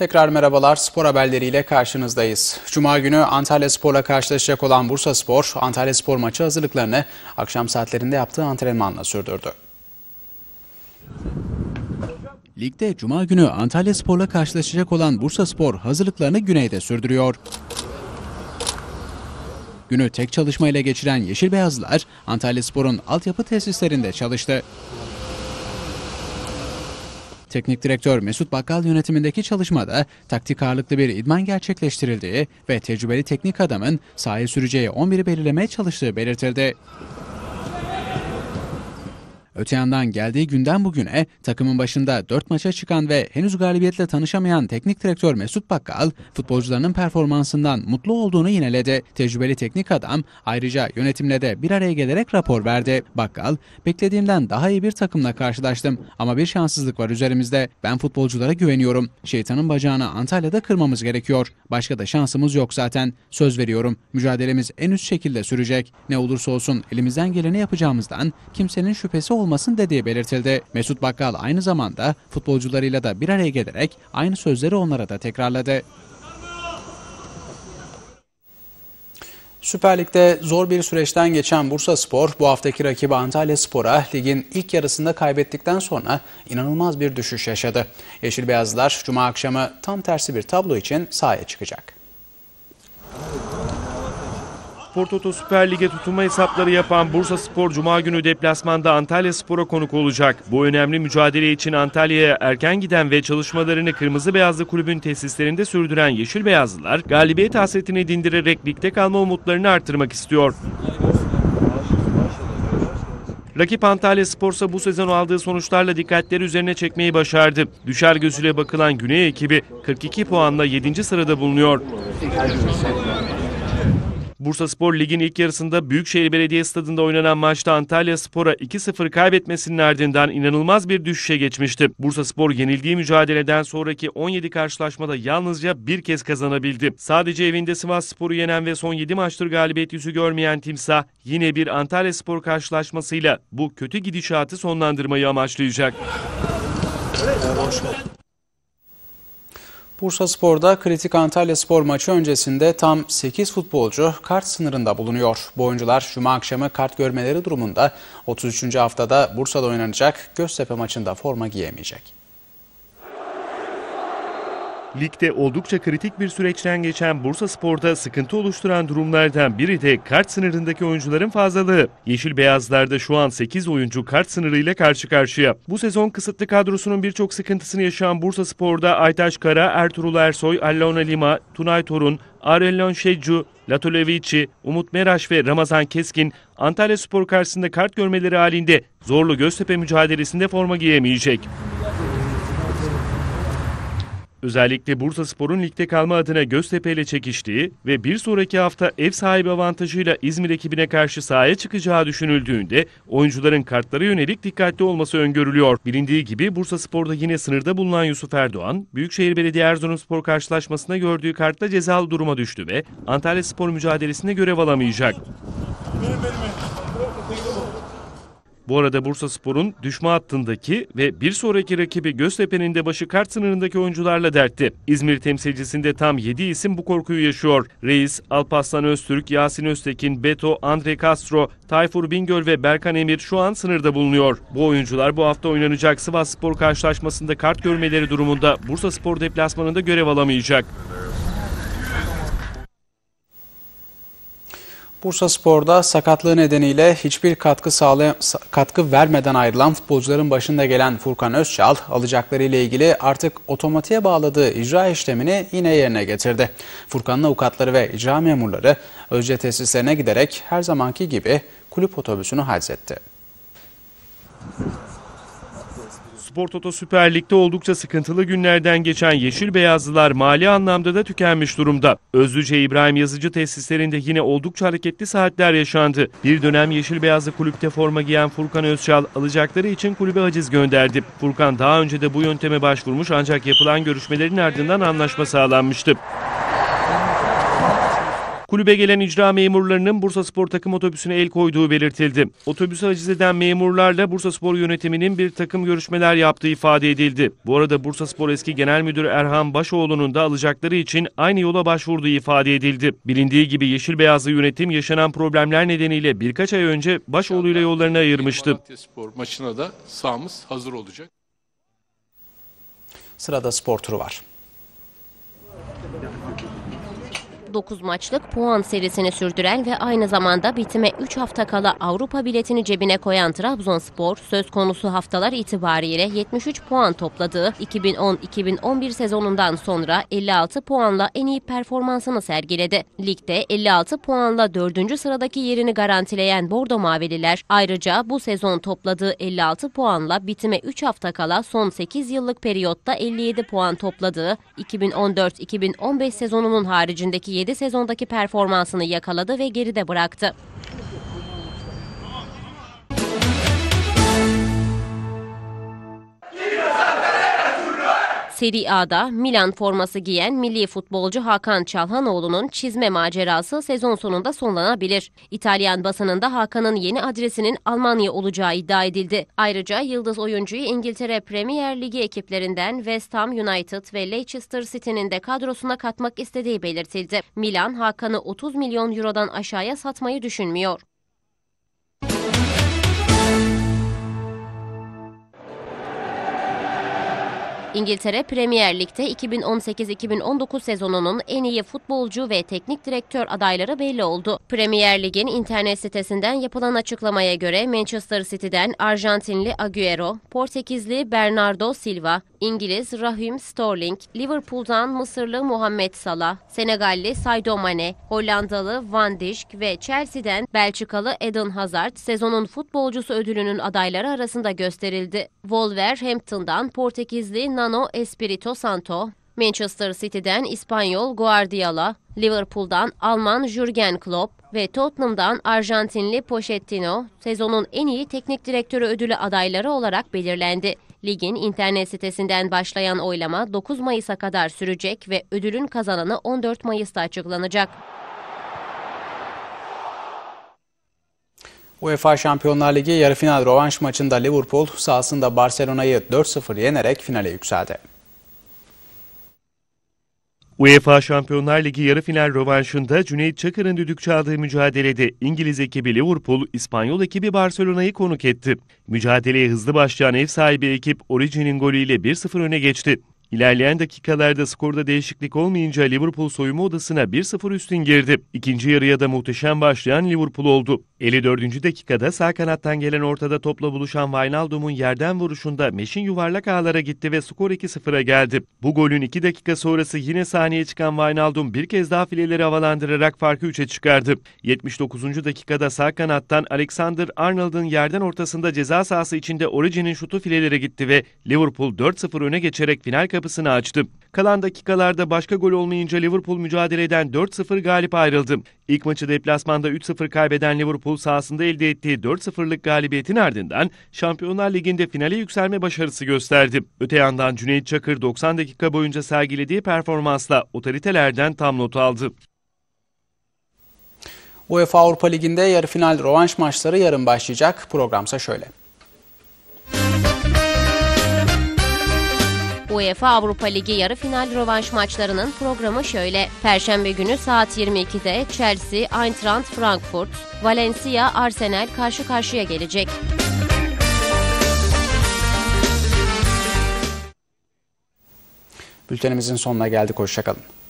Tekrar merhabalar, spor haberleriyle karşınızdayız. Cuma günü Antalyaspor'la karşılaşacak olan Bursaspor, Antalyaspor maçı hazırlıklarını akşam saatlerinde yaptığı antrenmanla sürdürdü. Ligde Cuma günü Antalyaspor'la karşılaşacak olan Bursaspor hazırlıklarını güneyde sürdürüyor. Günü tek çalışmayla geçiren Yeşil Beyazlılar Antalyaspor'un altyapı tesislerinde çalıştı. Teknik direktör Mesut Bakkal yönetimindeki çalışmada taktik ağırlıklı bir idman gerçekleştirildiği ve tecrübeli teknik adamın sahaya süreceği 11'i belirlemeye çalıştığı belirtildi. Öte yandan geldiği günden bugüne takımın başında 4 maça çıkan ve henüz galibiyetle tanışamayan teknik direktör Mesut Bakkal, futbolcularının performansından mutlu olduğunu yineledi. Tecrübeli teknik adam ayrıca yönetimle de bir araya gelerek rapor verdi. Bakkal, beklediğimden daha iyi bir takımla karşılaştım ama bir şanssızlık var üzerimizde. Ben futbolculara güveniyorum. Şeytanın bacağını Antalya'da kırmamız gerekiyor. Başka da şansımız yok zaten. Söz veriyorum. Mücadelemiz en üst şekilde sürecek. Ne olursa olsun elimizden geleni yapacağımızdan kimsenin şüphesi olmasın dediği belirtildi. Mesut Bakkal aynı zamanda futbolcularıyla da bir araya gelerek aynı sözleri onlara da tekrarladı. Süper Lig'de zor bir süreçten geçen Bursaspor bu haftaki rakibi Antalyaspor'a ligin ilk yarısında kaybettikten sonra inanılmaz bir düşüş yaşadı. Yeşil Beyazlılar Cuma akşamı tam tersi bir tablo için sahaya çıkacak. Spor Toto Süper Lig'e tutunma hesapları yapan Bursaspor Cuma günü deplasmanda Antalyaspor'a konuk olacak. Bu önemli mücadele için Antalya'ya erken giden ve çalışmalarını Kırmızı Beyazlı kulübün tesislerinde sürdüren Yeşil Beyazlılar galibiyet hasretini dindirerek ligde kalma umutlarını artırmak istiyor. Rakip Antalyaspor'sa bu sezon aldığı sonuçlarla dikkatleri üzerine çekmeyi başardı. Düşer gözüyle bakılan Güney ekibi 42 puanla 7. sırada bulunuyor. Bursaspor ligin ilk yarısında Büyükşehir Belediye Stadı'nda oynanan maçta Antalyaspor'a 2-0 kaybetmesinin ardından inanılmaz bir düşüşe geçmişti. Bursaspor yenildiği mücadeleden sonraki 17 karşılaşmada yalnızca bir kez kazanabildi. Sadece evinde Sivasspor'u yenen ve son 7 maçtır galibiyet yüzü görmeyen Timsah yine bir Antalyaspor karşılaşmasıyla bu kötü gidişatı sonlandırmayı amaçlayacak. Bursaspor'da kritik Antalyaspor maçı öncesinde tam 8 futbolcu kart sınırında bulunuyor. Bu oyuncular Cuma akşamı kart görmeleri durumunda 33. haftada Bursa'da oynanacak Göztepe maçında forma giyemeyecek. Ligde oldukça kritik bir süreçten geçen Bursaspor'da sıkıntı oluşturan durumlardan biri de kart sınırındaki oyuncuların fazlalığı. Yeşil Beyazlar'da şu an 8 oyuncu kart sınırıyla karşı karşıya. Bu sezon kısıtlı kadrosunun birçok sıkıntısını yaşayan Bursaspor'da Aytaç Kara, Ertuğrul Ersoy, Allona Lima, Tunay Torun, Arellon Şeccu, Latolevici, Umut Meraş ve Ramazan Keskin Antalyaspor karşısında kart görmeleri halinde zorlu Göztepe mücadelesinde forma giyemeyecek. Özellikle Bursaspor'un ligde kalma adına Göztepe ile çekiştiği ve bir sonraki hafta ev sahibi avantajıyla İzmir ekibine karşı sahaya çıkacağı düşünüldüğünde oyuncuların kartlara yönelik dikkatli olması öngörülüyor. Bilindiği gibi Bursaspor'da yine sınırda bulunan Yusuf Erdoğan, Büyükşehir Belediye Erzurumspor karşılaşmasında gördüğü kartla cezalı duruma düştü ve Antalyaspor mücadelesinde görev alamayacak. Bu arada Bursaspor'un düşme hattındaki ve bir sonraki rakibi Göztepe'nin de başı kart sınırındaki oyuncularla dertti. İzmir temsilcisinde tam 7 isim bu korkuyu yaşıyor. Reis, Alparslan Öztürk, Yasin Öztekin, Beto, Andre Castro, Tayfur Bingöl ve Berkan Emir şu an sınırda bulunuyor. Bu oyuncular bu hafta oynanacak Sivasspor karşılaşmasında kart görmeleri durumunda Bursaspor deplasmanında görev alamayacak. Bursaspor'da sakatlığı nedeniyle hiçbir katkı vermeden ayrılan futbolcuların başında gelen Furkan Özçal, alacaklarıyla ilgili artık otomatiğe bağladığı icra işlemini yine yerine getirdi. Furkan'ın avukatları ve icra memurları Özce tesislerine giderek her zamanki gibi kulüp otobüsünü haczetti. Spor Toto Süper Lig'de oldukça sıkıntılı günlerden geçen Yeşil Beyazlılar mali anlamda da tükenmiş durumda. Özlüce İbrahim Yazıcı tesislerinde yine oldukça hareketli saatler yaşandı. Bir dönem Yeşil Beyazlı kulüpte forma giyen Furkan Özçal alacakları için kulübe haciz gönderdi. Furkan daha önce de bu yönteme başvurmuş ancak yapılan görüşmelerin ardından anlaşma sağlanmıştı. Kulübe gelen icra memurlarının Bursaspor takım otobüsüne el koyduğu belirtildi. Otobüsü haciz eden memurlarla Bursaspor yönetiminin bir takım görüşmeler yaptığı ifade edildi. Bu arada Bursaspor eski genel müdürü Erhan Başoğlu'nun da alacakları için aynı yola başvurduğu ifade edildi. Bilindiği gibi Yeşil Beyazlı yönetim yaşanan problemler nedeniyle birkaç ay önce Başoğlu'yla yollarını ayırmıştı. Malatyaspor maçına da sahamız hazır olacak. Sırada spor turu var. 9 maçlık puan serisini sürdüren ve aynı zamanda bitime 3 hafta kala Avrupa biletini cebine koyan Trabzonspor, söz konusu haftalar itibariyle 73 puan topladığı 2010-2011 sezonundan sonra 56 puanla en iyi performansını sergiledi. Ligde 56 puanla 4. sıradaki yerini garantileyen Bordo Mavililer, ayrıca bu sezon topladığı 56 puanla bitime 3 hafta kala son 8 yıllık periyotta 57 puan topladığı 2014-2015 sezonunun haricindeki 7 sezondaki performansını yakaladı ve geride bıraktı. Serie A'da Milan forması giyen milli futbolcu Hakan Çalhanoğlu'nun çizme macerası sezon sonunda sonlanabilir. İtalyan basınında Hakan'ın yeni adresinin Almanya olacağı iddia edildi. Ayrıca yıldız oyuncuyu İngiltere Premier Ligi ekiplerinden West Ham United ve Leicester City'nin de kadrosuna katmak istediği belirtildi. Milan, Hakan'ı 30 milyon eurodan aşağıya satmayı düşünmüyor. İngiltere Premier Lig'de 2018-2019 sezonunun en iyi futbolcu ve teknik direktör adayları belli oldu. Premier Lig'in internet sitesinden yapılan açıklamaya göre Manchester City'den Arjantinli Agüero, Portekizli Bernardo Silva, İngiliz Raheem Sterling, Liverpool'dan Mısırlı Muhammed Salah, Senegalli Sadio Mane, Hollandalı Van Dijk ve Chelsea'den Belçikalı Eden Hazard sezonun futbolcusu ödülünün adayları arasında gösterildi. Wolverhampton'dan Portekizli Nuno Espirito Santo, Manchester City'den İspanyol Guardiola, Liverpool'dan Alman Jürgen Klopp ve Tottenham'dan Arjantinli Pochettino sezonun en iyi teknik direktörü ödülü adayları olarak belirlendi. Ligin internet sitesinden başlayan oylama 9 Mayıs'a kadar sürecek ve ödülün kazananı 14 Mayıs'ta açıklanacak. UEFA Şampiyonlar Ligi yarı final rövanş maçında Liverpool sahasında Barcelona'yı 4-0 yenerek finale yükseldi. UEFA Şampiyonlar Ligi yarı final rövanşında Cüneyt Çakır'ın düdük çaldığı mücadelede İngiliz ekibi Liverpool, İspanyol ekibi Barcelona'yı konuk etti. Mücadeleye hızlı başlayan ev sahibi ekip Origi'nin golüyle 1-0 öne geçti. İlerleyen dakikalarda skorda değişiklik olmayınca Liverpool soyunma odasına 1-0 üstün girdi. İkinci yarıya da muhteşem başlayan Liverpool oldu. 54. dakikada sağ kanattan gelen ortada topla buluşan Wijnaldum'un yerden vuruşunda Meş'in yuvarlak ağlara gitti ve skor 2-0'a geldi. Bu golün 2 dakika sonrası yine sahneye çıkan Wijnaldum bir kez daha fileleri havalandırarak farkı 3'e çıkardı. 79. dakikada sağ kanattan Alexander-Arnold'un yerden ortasında ceza sahası içinde Origi'nin şutu filelere gitti ve Liverpool 4-0 öne geçerek final kapısını açtı. Kalan dakikalarda başka gol olmayınca Liverpool mücadeleden 4-0 galip ayrıldı. İlk maçı deplasmanda 3-0 kaybeden Liverpool sahasında elde ettiği 4-0'lık galibiyetin ardından Şampiyonlar Ligi'nde finale yükselme başarısı gösterdi. Öte yandan Cüneyt Çakır 90 dakika boyunca sergilediği performansla otoritelerden tam not aldı. UEFA Avrupa Ligi'nde yarı final rövanş maçları yarın başlayacak. Programsa şöyle. UEFA Avrupa Ligi yarı final rövanş maçlarının programı şöyle. Perşembe günü saat 22'de Chelsea, Eintracht Frankfurt, Valencia, Arsenal karşı karşıya gelecek. Bültenimizin sonuna geldik. Hoşça kalın.